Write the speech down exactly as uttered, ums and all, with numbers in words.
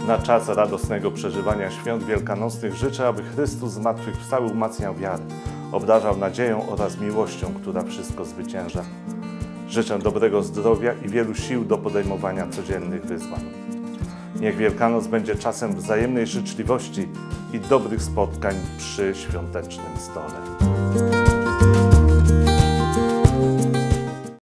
Na czas radosnego przeżywania świąt wielkanocnych życzę, aby Chrystus zmartwychwstały umacniał wiarę, obdarzał nadzieją oraz miłością, która wszystko zwycięża. Życzę dobrego zdrowia i wielu sił do podejmowania codziennych wyzwań. Niech Wielkanoc będzie czasem wzajemnej życzliwości i dobrych spotkań przy świątecznym stole.